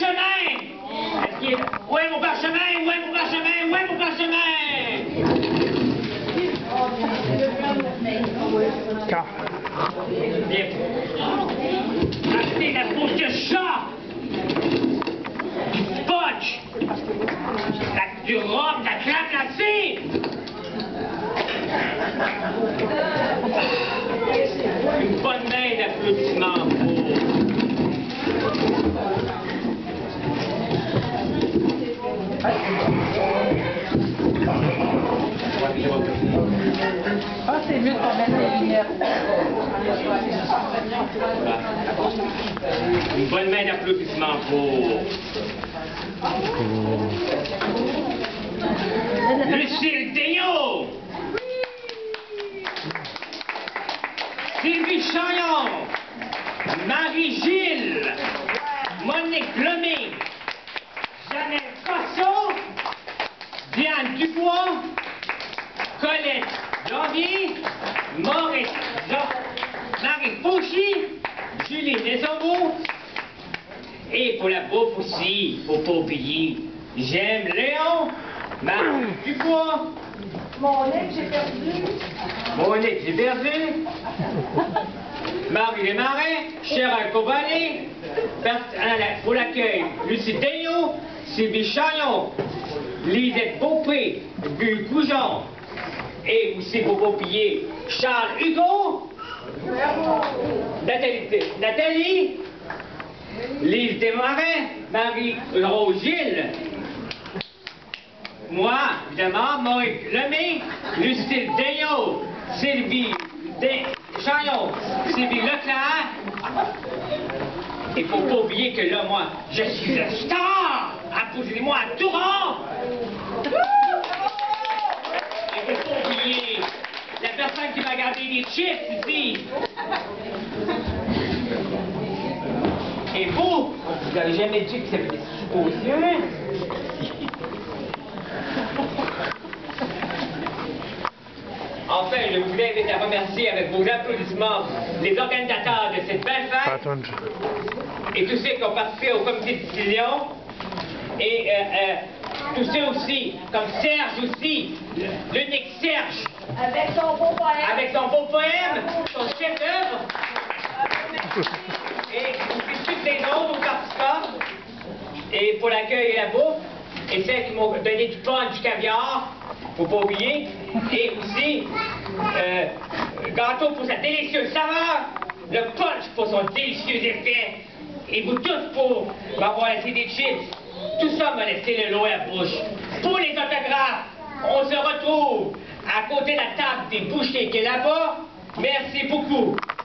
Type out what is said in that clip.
parchemin? Est-ce qu'il est là? Où est mon parchemin? Où est mon parchemin? Où est mon parchemin? Bien. Achetez la bouche de chat! Du scotch! Du rhum, de la crème glacée! Une bonne main d'applaudissements pour... Ah, c'est mieux qu'on mette les lunettes. Une bonne main d'applaudissements pour... Lucille Degnaud! Sylvie Chagnon! Marie-Gilles! Monique Lemay! Jeannette Fassot! Diane Dubois! Colette Janvier! Maurice Marie Fauchy! Julie Desormeaux! Et pour la bouffe aussi, faut pas oublier, j'aime Léon! Marie Dubois! Monique, j'ai perdu. Monique, j'ai perdu. Marie Desmarais, Cheryl Covallé, pour l'accueil, Lucie Degnaud, Sylvie Chagnon, Lisette Beaupré, Guy Goujon, et aussi pour pas oublier Charles Hugo, Nathalie, Lise Desmarais, Marie-Rose Gilles, moi, évidemment, Maurice Lemay, Lucille Degnaud, Sylvie Chagnon, Sylvie Leclerc. Et faut pas oublier que là, moi, je suis le star! Applaudissez-moi à tout rond! Et faut pas oublier la personne qui m'a gardé des chips ici. Et vous n'avez jamais dit que c'était des suppositions. Enfin, je vous invite à remercier avec vos applaudissements les organisateurs de cette belle fête et tous ceux qui ont participé au comité de décision et tous ceux aussi, comme Serge aussi, l'unique Serge, Avec son beau poème. son chef-d'œuvre, et aussi tous les autres participants, et pour l'accueil et la bouffe, et celles qui m'ont donné du pain, du caviar, faut pas oublier, et aussi gâteau pour sa délicieuse saveur, le punch pour son délicieux effet, et vous tous pour m'avoir laissé des chips. Tout ça m'a laissé le lot à la bouche. Pour les autographes, on se retrouve à côté de la table des bouchers qui est là-bas. Merci beaucoup.